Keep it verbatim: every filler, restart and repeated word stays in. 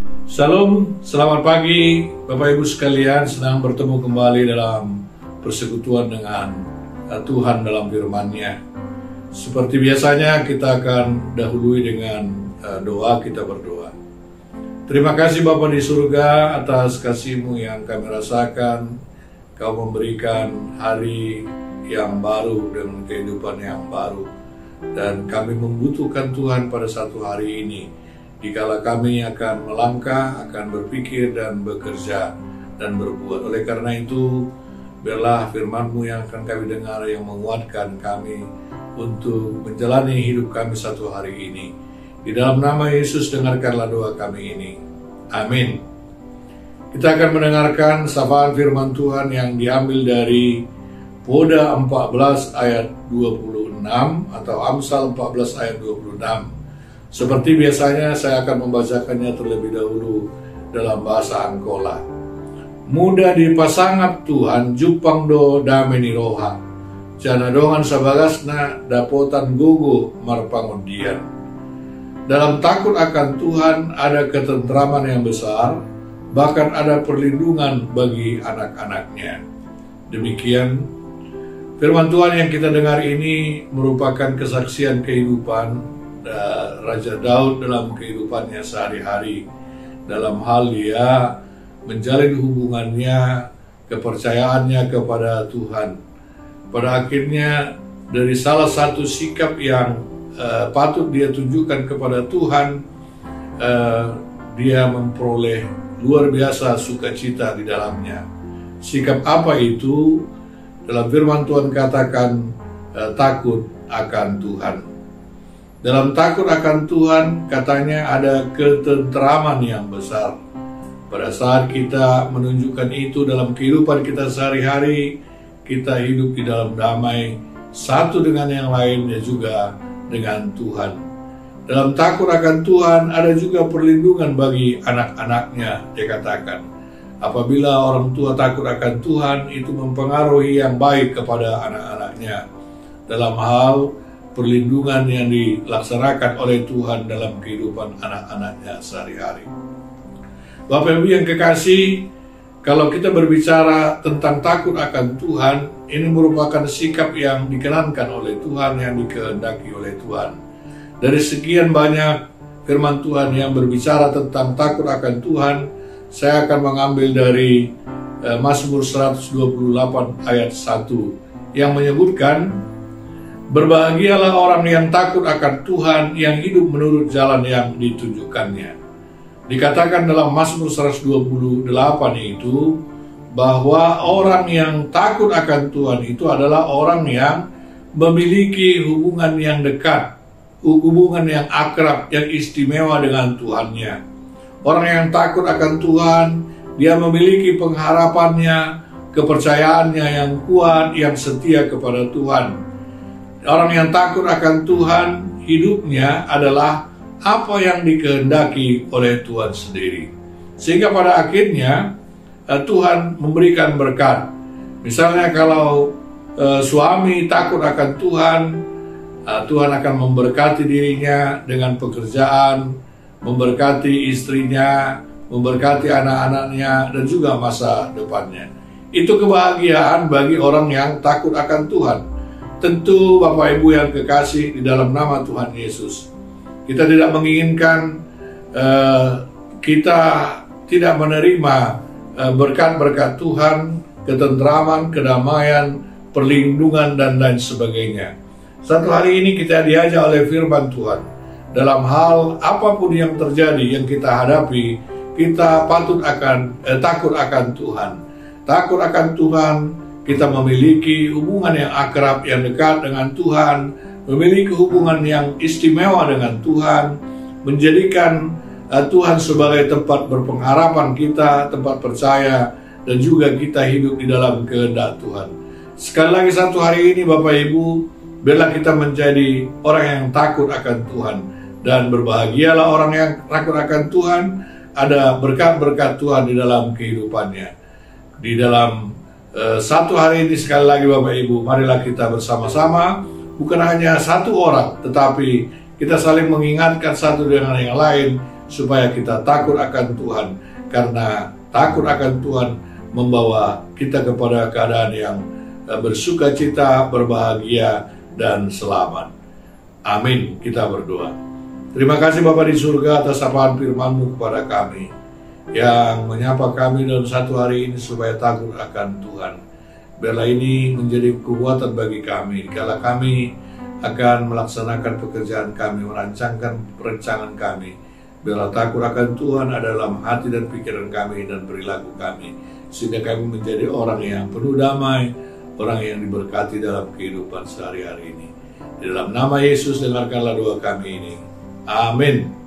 Shalom, selamat pagi Bapak Ibu sekalian, senang bertemu kembali dalam persekutuan dengan Tuhan dalam firman-Nya. Seperti biasanya kita akan dahului dengan doa, kita berdoa. Terima kasih Bapa di surga atas kasih-Mu yang kami rasakan. Kau memberikan hari yang baru dan kehidupan yang baru. Dan kami membutuhkan Tuhan pada satu hari ini. Dikala kami akan melangkah, akan berpikir dan bekerja dan berbuat. Oleh karena itu, biarlah firman-Mu yang akan kami dengar yang menguatkan kami untuk menjalani hidup kami satu hari ini. Di dalam nama Yesus dengarkanlah doa kami ini. Amin. Kita akan mendengarkan sapaan firman Tuhan yang diambil dari Hoda empat belas ayat dua puluh enam atau Amsal empat belas ayat dua puluh enam. Seperti biasanya saya akan membacakannya terlebih dahulu dalam bahasa Angkola. Muda dipasangat Tuhan jupang do dameni roha. Jana dongan sabagasna dapotan gugu marpangundian. Dalam takut akan Tuhan ada ketentraman yang besar, bahkan ada perlindungan bagi anak-anaknya. Demikian firman Tuhan yang kita dengar ini merupakan kesaksian kehidupan Raja Daud dalam kehidupannya sehari-hari, dalam hal dia menjalin hubungannya, kepercayaannya kepada Tuhan. Pada akhirnya dari salah satu sikap yang uh, patut dia tunjukkan kepada Tuhan, uh, dia memperoleh luar biasa sukacita di dalamnya. Sikap apa itu? Dalam firman Tuhan katakan uh, takut akan Tuhan. Dalam takut akan Tuhan katanya ada ketentraman yang besar. Pada saat kita menunjukkan itu dalam kehidupan kita sehari-hari, kita hidup di dalam damai satu dengan yang lain dan juga dengan Tuhan. Dalam takut akan Tuhan ada juga perlindungan bagi anak-anaknya, dia katakan. Apabila orang tua takut akan Tuhan, itu mempengaruhi yang baik kepada anak-anaknya dalam hal perlindungan yang dilaksanakan oleh Tuhan dalam kehidupan anak-anaknya sehari-hari. Bapak Ibu yang kekasih, kalau kita berbicara tentang takut akan Tuhan, ini merupakan sikap yang dikenankan oleh Tuhan, yang dikehendaki oleh Tuhan. Dari sekian banyak firman Tuhan yang berbicara tentang takut akan Tuhan, saya akan mengambil dari uh, Mazmur seratus dua puluh delapan ayat satu yang menyebutkan, berbahagialah orang yang takut akan Tuhan, yang hidup menurut jalan yang ditunjukkannya. Dikatakan dalam Mazmur seratus dua puluh delapan itu, bahwa orang yang takut akan Tuhan itu adalah orang yang memiliki hubungan yang dekat, hubungan yang akrab, yang istimewa dengan Tuhannya. Orang yang takut akan Tuhan, dia memiliki pengharapannya, kepercayaannya yang kuat, yang setia kepada Tuhan. Orang yang takut akan Tuhan, hidupnya adalah apa yang dikehendaki oleh Tuhan sendiri. Sehingga pada akhirnya Tuhan memberikan berkat. Misalnya kalau uh, suami takut akan Tuhan, uh, Tuhan akan memberkati dirinya dengan pekerjaan, memberkati istrinya, memberkati anak-anaknya, dan juga masa depannya. Itu kebahagiaan bagi orang yang takut akan Tuhan. Tentu Bapak Ibu yang kekasih di dalam nama Tuhan Yesus, kita tidak menginginkan uh, kita tidak menerima uh, berkat-berkat Tuhan, ketentraman, kedamaian, perlindungan, dan lain sebagainya. Satu hari ini kita diajak oleh firman Tuhan, dalam hal apapun yang terjadi, yang kita hadapi, kita patut akan eh, takut akan Tuhan. Takut akan Tuhan, kita memiliki hubungan yang akrab, yang dekat dengan Tuhan, memiliki hubungan yang istimewa dengan Tuhan, menjadikan uh, Tuhan sebagai tempat berpengharapan kita, tempat percaya, dan juga kita hidup di dalam kehendak Tuhan. Sekali lagi satu hari ini Bapak Ibu, biarlah kita menjadi orang yang takut akan Tuhan, dan berbahagialah orang yang takut akan Tuhan, ada berkat-berkat Tuhan di dalam kehidupannya. Di dalam Uh, satu hari ini sekali lagi Bapak Ibu, marilah kita bersama-sama, bukan hanya satu orang, tetapi kita saling mengingatkan satu dengan yang lain, supaya kita takut akan Tuhan, karena takut akan Tuhan membawa kita kepada keadaan yang bersuka cita, berbahagia, dan selamat. Amin. Kita berdoa. Terima kasih Bapa di surga atas sapaan firman-Mu kepada kami, yang menyapa kami dalam satu hari ini supaya takut akan Tuhan. Biarlah ini menjadi kekuatan bagi kami, kalau kami akan melaksanakan pekerjaan kami, merancangkan perencanaan kami. Biarlah takut akan Tuhan ada dalam hati dan pikiran kami dan perilaku kami, sehingga kami menjadi orang yang penuh damai, orang yang diberkati dalam kehidupan sehari-hari ini. Di dalam nama Yesus dengarkanlah doa kami ini. Amin.